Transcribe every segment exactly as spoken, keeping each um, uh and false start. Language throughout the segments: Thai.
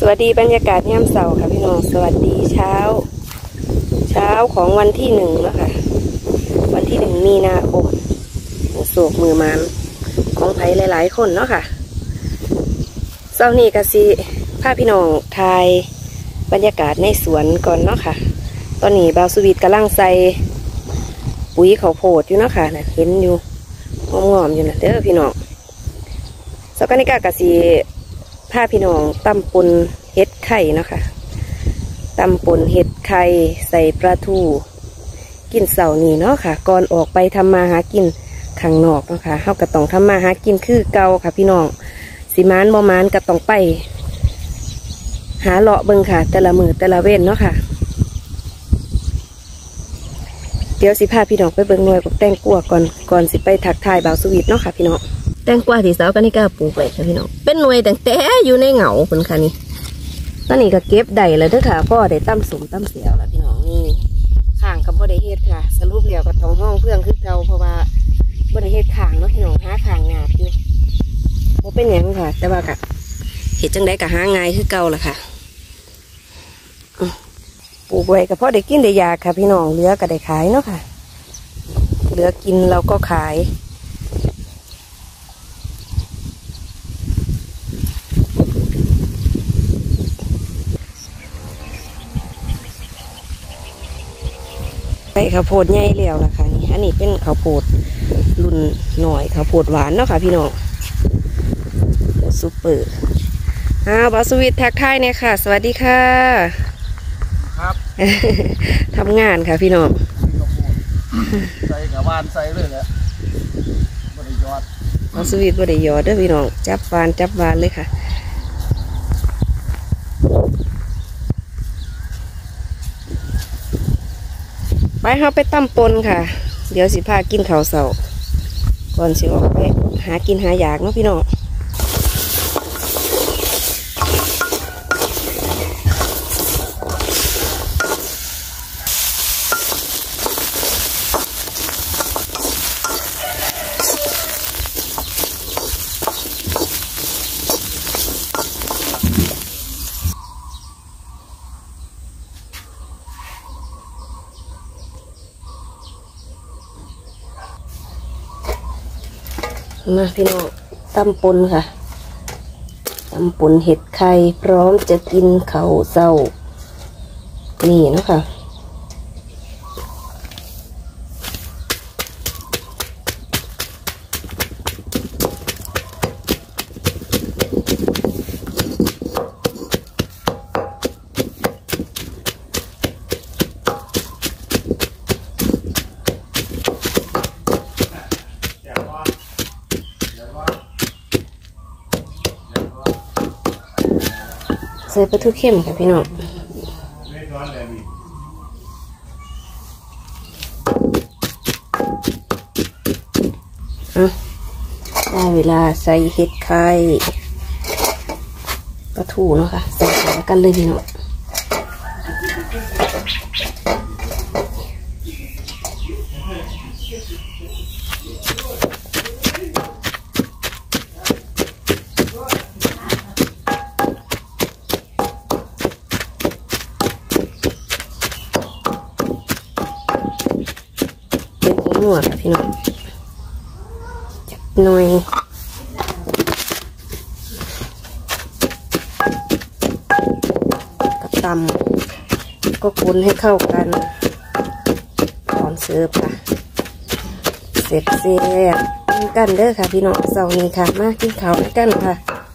วัสดีบรรยากาศยามเสาร์ค่ะพี่น้องสวัสดีเช้าเช้าของวันที่หนึ่งแล้วค่ะวันที่หนึ่งมีนาคมโศกมือมันของไผ่หลายๆคนเนาะค่ะเช้านี้ก็สิพาพี่น้องทายบรรยากาศในสวนก่อนเนาะค่ะตอนนี้บาวสุวิทย์กำลังใส่ปุ๋ยข้าวโพดอยู่เนาะค่ะนะเห็นอยู่งอมๆอยู่นะเด้อพี่น้องสักกันนี้ก็กะสิพาพี่น้องตำปนเห็ดไข่เนาะค่ะตำปนเห็ดไข่ใส่ปลาทูกินเสาร์นี้เนาะค่ะก่อนออกไปทำมาหากินข้างนอกเนาะค่ะเฮาก็ต้องทำมาหากินคือเก่าค่ะพี่น้องสิมานบ่มานก็ต้องไปหาเลาะเบิ่งค่ะแต่ละมือแต่ละเว้นเนาะค่ะเดี๋ยวสิพาพี่น้องไปเบิ่งหน่วยกับแตงกัวก่อนก่อนสิไปทักทายบ่าวสวีทเนาะค่ะพี่น้องแตงกวาที่สาวกันนี่ก็ปลูกไว้ค่ะพี่น้องเป็นหน่วยแต่แต่อยู่ในเหงาคนค่ะนี่ตอนนี้ก็เก็บได้แล้วเด้อค่ะพ่อได้ตั้มสมตั้มเสียวแล้วพี่น้องนี่ข้างกับพ่อได้เฮ็ดค่ะสรุปเดียวกับท้องห้องเพื่อนคือเก่าเพราะว่าพ่อได้เฮ็ดข้างเนาะพี่น้องหาข้างงาพี่โมเป็นอย่างค่ะแต่ว่ากะเฮ็ดจังได้กะหาง่ายคือเก่าแหละค่ะปลูกไว้กับพ่อได้กินได้ยาค่ะพี่น้องเหลือก็ได้ขายเนาะค่ะเหลือกินเราก็ขายข้าวโพดใหญ่เลี้ยวละค่ะนี่อันนี้เป็นข้าวโพดรุ่นหน่อยข้าวโพดหวานเนาะค่ะพี่น้องซุปเปอร์อ้าวบอสวิททักทายเนี่ยค่ะสวัสดีค่ะครับ ทำงานค่ะพี่น้องใส่กับวานใส่เลยแหละบริยอดบอสวิทบริยอดเด้อพี่น้องจับวานจับวานเลยค่ะไปเขาไปตั้มปนค่ะเดี๋ยวสิพากินข้าวเสาก่อนสิออกไปหากินหาอยากเนาะพี่น้องมาพี่น้องตำปนค่ะตำปนเห็ดไข่พร้อมจะกินข้าวเช้านี่เนาะค่ะใส่ปลาทูเข้มค่ะพี่น้องได้เวลาใส่เห็ดไข่ปลาทูเนาะค่ะใส่กันเลยพี่น้องหนวดค่ะพี่น้องจับหน่อยกับตำก็คนให้เข้ากันก่อนเสิร์ฟค่ะเสร็จเสร็จกินกันเด้อค่ะพี่น้องเสาร์นี้ค่ะมากินข้าวกันค่ะ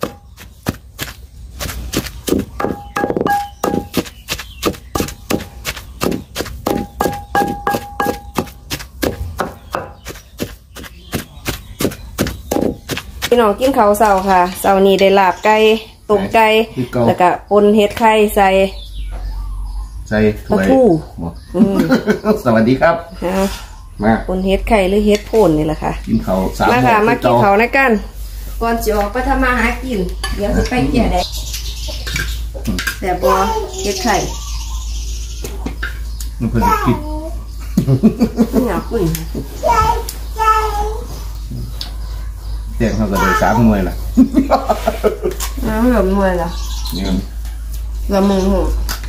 พี่น้องกินข้าวเสาค่ะเสานี้ได้ลาบไก่ต้มไก่แล้วก็ปนเห็ดไข่ใส่ใส่ถ้วยสวัสดีครับมาปนเห็ดไข่หรือเห็ดโพ่นนี่แหละค่ะกินข้าวสามมาค่ะมากินข้าวนะกันก่อนจะออกไปทำมาหากินเดี๋ยวจะไปแก่ได้แต่บัวเห็ดไข่มันเพิ่งกินเหนียวขึ้นเตียงเขาก็เลยสามหน่วยละน้ำเหลือมหน่วยละนี่ละมุนหอม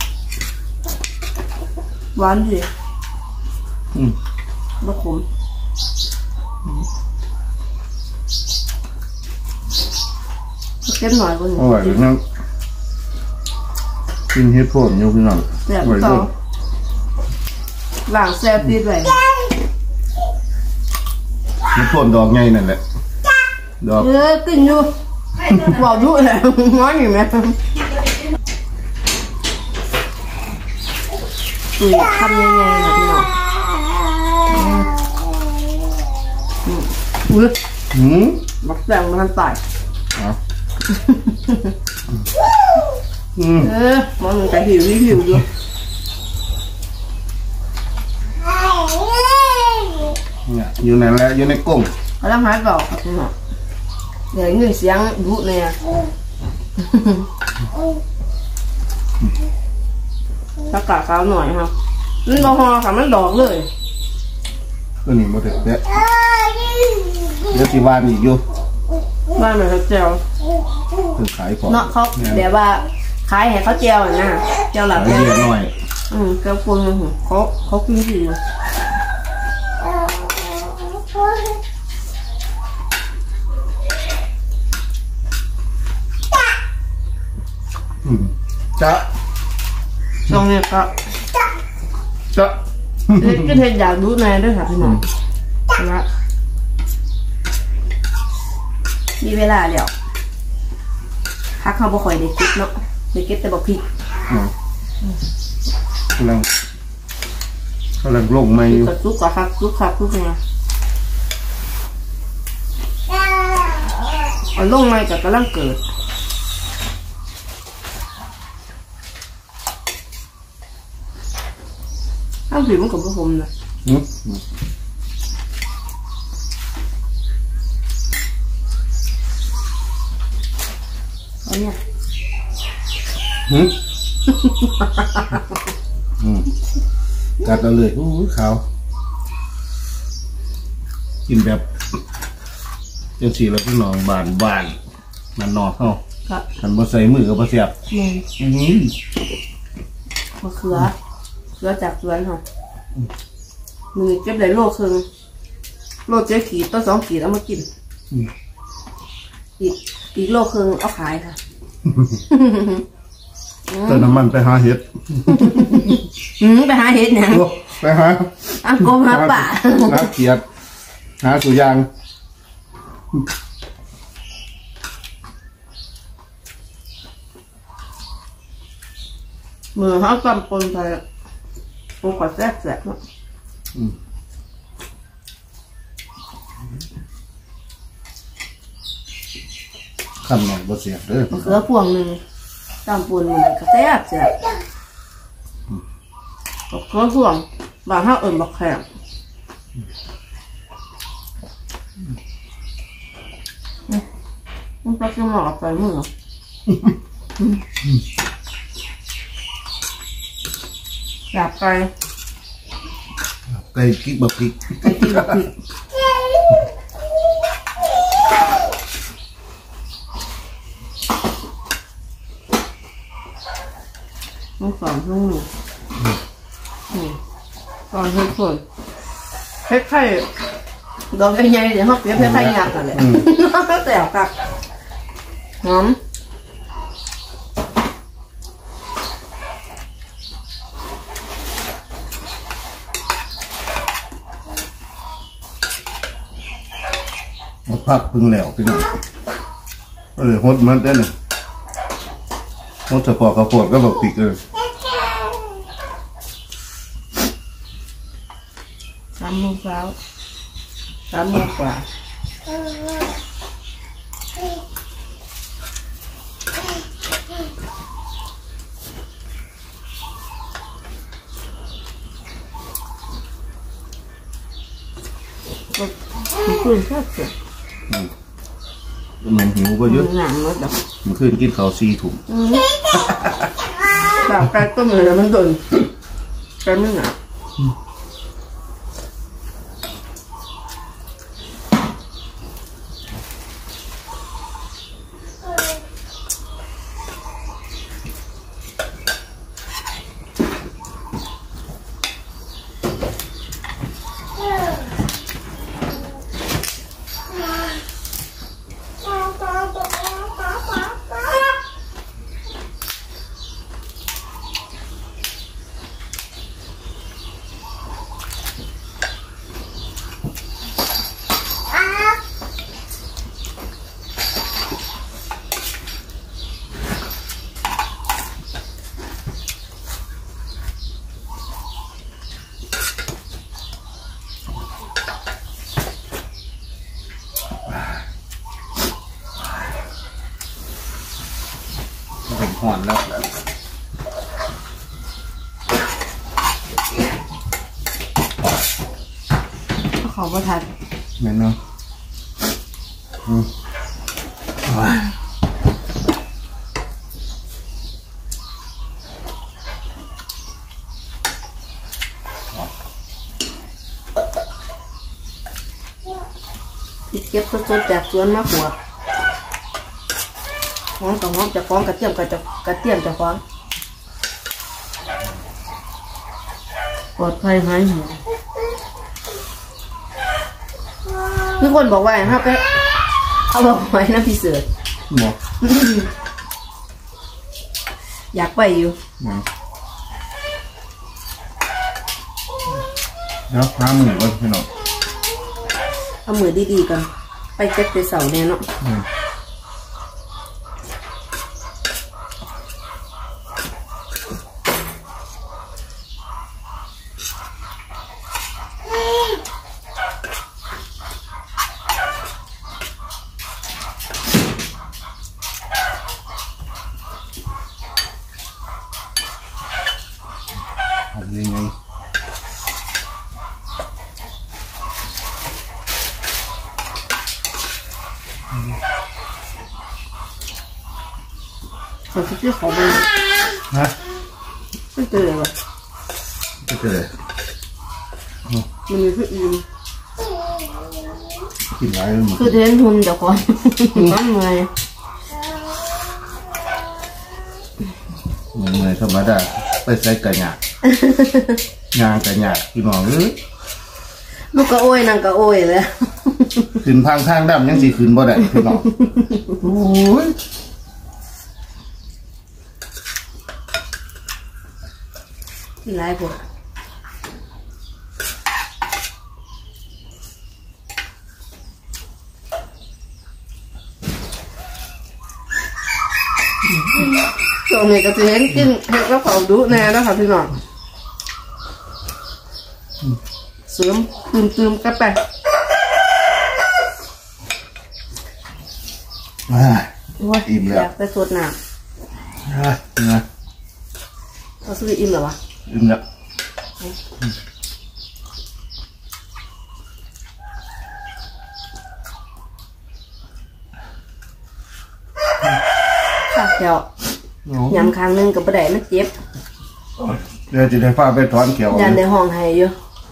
หวานดีอืมบะขมเค็มหน่อยกว่านี้อร่อยเลยนะกินเฮ็ดโผล่อยู่พี่น้องแซ่บต่อหลังแซ่บดีเลยเฮ็ดโผล่ดอกไงนั่นแหละดอกเออกินอยู่บอกดูเลยง้อยอยู่ไหมอุ้ยทำยังไงล่ะพี่น้องอุ้ยหืมบักแดงมันตายเออมันมันจะหิวหิวอยู่เนี่ยอยู่ไหนแล้วอยู่ในกลุ่มกำลังหาดอกครับพี่น้องเดี๋ยวเงินเสียงดุเลยอ่ะตะกาขาวหน่อยครับมันบอฮอค่ะมันดอกเลยตัวนี้มาเถอะเดี๋ยวเดี๋ยวสิวานอีกอยู่บ้านเหมือนเขาเจียวคือขายของเนาะเขาเดี๋ยวว่าขายให้เขาเจียวนะเจียวหลับเยอะหน่อยอืมกระปุกเขาเขากินดีจ๊ะตรงนี้ก็จ๊ะก็เทอยากดูแลด้วยค่ะพี่น้องนะมีเวลาเดี๋ยวพักเขาบ่ค่อยได้คิดเนาะได้คิดแต่บอกผิดกำลังกำลังลงไม่อยู่กับซุกกับคักซุกคักซุกไงเอาลงไม่กับกำลังเกิดถ้าผิวมันกับผมนะเอาเนี่ยหืมอืมกัดเอาเลยโอ้ยขาวกินแบบยังสีแล้วพี่น้องบานบานมันนอกเข้าหันมาใส่มือกับมาเสียบอืมมะเขือเขือจากสวนค่ะมือเก็บได้โลครึ่งโลเจ๊ขีดต้นสองขีดเอามากินอีกอีกโลครึ่งเอาขายค่ะเติมน้ำมันไปหาเห็ดอืมไปหาเห็ดเนี่ยไปหาอ่ะกบหาป่าหาเขียดหาสุยางมือเขาจำปนไปโอ้ขอแซ่บแซ่บเนาะคำหน่อยบ่เสียเด้อเขือพวงหนึ่งจำปนมันก็แซ่บแซ่บเขือพวงบางห้าเอิ่นบักแข็งมันปลาเค็มหมอกไปมืออยากไปไก่กิ๊กบักกิ๊กไก่กิ๊กบักกิ๊กต้องสอนต้องหนูสอนให้คนเฮ็ดไข่ดอกใหญ่ๆเดี๋ยวเขาเก็บเฮ็ดไข่หยาบกันเลยแต่กักหอมพักพึ่งแล้วพี่น้องเออฮดมันได้หนึ่งฮดเฉพาะกระโปดก็บอกปิกเลยสามโมงเช้าสามโมงกว่าขึ้นแค่เสียมันหิวก็เยอะหนังรถดอกมันขึ้นกินข้าวซีถุงแบบไก่ต้มเลยมันโดนไก่ไม่หนาผมห่อนแล้วขอประทานแม่นเนาะอืมเก็บสดๆจากสวนมะขัวหอมกับหอมจะฟ้องกระเทียมกับจะกระเทียมจะฟ้องปลอดภัยหายห่วงมีคนบอกว่าถ้าไปเอาบอกไว้นะพี่เสือหมออยากไปอยู่เดี๋ยวห้าหมื่นก่อนพี่น้องเอามือดีๆกันไปเก็บไปเสาแน่เนาะทำยังไงเขาคิดที่เขาไปฮะไม่เจอเลยวะไม่เจอมันมีเพื่ออิ่มกินไรมั้งคือเทนทุนเดี๋ยวก่อนน้ำเมยเมยธรรมดาไปใส่กระหยาดงานกระหยาดพี่น้องเอ้ยลูกกระโอยนางกระโอยเลยขึ้นทางทางดำยังสิขึ้นบ่ได้พี่น้องโอ้ยที่ไรพวกช่วงนี้ก็จะเห็นกินเห็ดกระเพราดุแน่นะคะพี่น้องเสริมตื่มตื่มกันไปอิ่มแล้วอยากไปสดน้ำนะเราซื้ออิ่มหรอวะอิ่มแล้วค่ะเดี๋ยวยำครั้งนึงกับประเดี๋ยวมันเจ็บเดี๋ยวจะได้ฟ้าไปถอนเขียวยันในห้องให้อยู่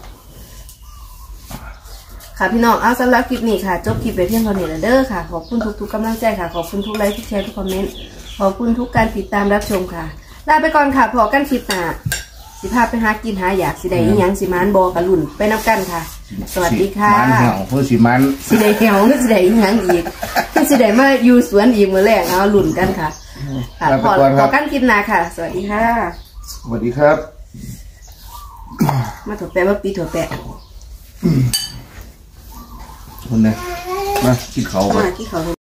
ค่ะพี่น้องเอาสำหรับคลิปนี้ค่ะจบคลิปไปเพียงเท่านี้แล้วเด้อค่ะขอบคุณทุกๆกำลังใจค่ะขอบคุณทุกไลค์ทุกแชร์ทุกคอมเมนต์ขอบคุณทุกการติดตามรับชมค่ะลาไปก่อนค่ะพอกันคลิปหน้าสิพาไปหากินหาอยากสิได้ยังสิมานบอกระลุ่นไปนับกันค่ะสวัสดีค่ะมันเหี่ยวเพื่อสิมันสิได้เหี่ยวสิได้ยังอีกสิได้มาอยู่สวนอีกเมื่อแรกเอาลุ่นกันค่ะค่ะพอพอกันคลิปหน้าค่ะสวัสดีค่ะสวัสดีครับมาถั่วแปะมาปีถั่วแปะคนไหนมากินเขามากินเขา